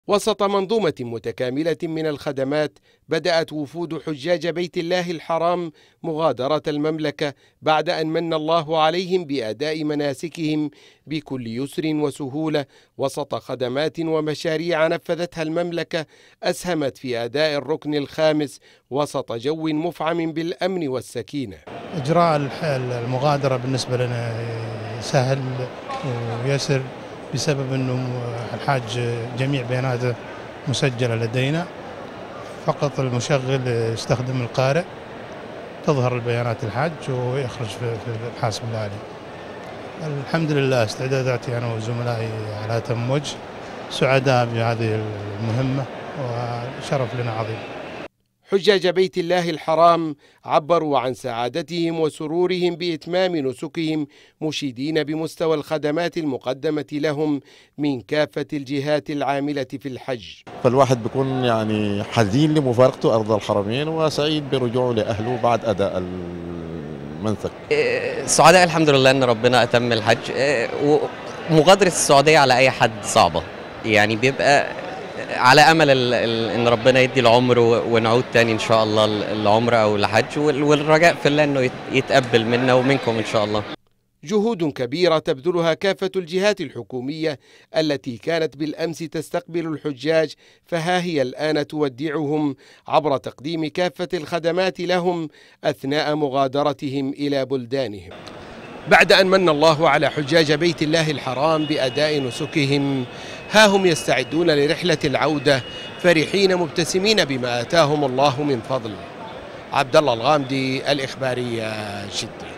وسط منظومة متكاملة من الخدمات، بدأت وفود حجاج بيت الله الحرام مغادرة المملكة بعد أن من الله عليهم بأداء مناسكهم بكل يسر وسهولة، وسط خدمات ومشاريع نفذتها المملكة أسهمت في أداء الركن الخامس وسط جو مفعم بالأمن والسكينة. إجراء المغادرة بالنسبة لنا سهل ويسر بسبب أنه الحاج جميع بياناته مسجلة لدينا، فقط المشغل يستخدم القارئ تظهر البيانات الحاج ويخرج في الحاسب الآلي. الحمد لله استعداداتي أنا وزملائي على أتم وجه، سعداء بهذه المهمة وشرف لنا عظيم. حجاج بيت الله الحرام عبروا عن سعادتهم وسرورهم بإتمام نسكهم، مشيدين بمستوى الخدمات المقدمة لهم من كافة الجهات العاملة في الحج. فالواحد بيكون يعني حزين لمفارقته أرض الحرمين وسعيد برجوعه لأهله بعد أداء المنسك. سعداء الحمد لله أن ربنا أتم الحج. ومغادرة السعودية على أي حد صعبة، يعني بيبقى على أمل إن ربنا يدي العمر ونعود تاني إن شاء الله العمر أو الحج، والرجاء في الله إنه يتقبل منا ومنكم إن شاء الله. جهود كبيرة تبذلها كافة الجهات الحكومية التي كانت بالأمس تستقبل الحجاج، فها هي الآن تودعهم عبر تقديم كافة الخدمات لهم أثناء مغادرتهم إلى بلدانهم. بعد أن من الله على حجاج بيت الله الحرام بأداء نسكهم، ها هم يستعدون لرحلة العودة فرحين مبتسمين بما آتاهم الله من فضل. عبد الله الغامدي، الإخبارية، جدة.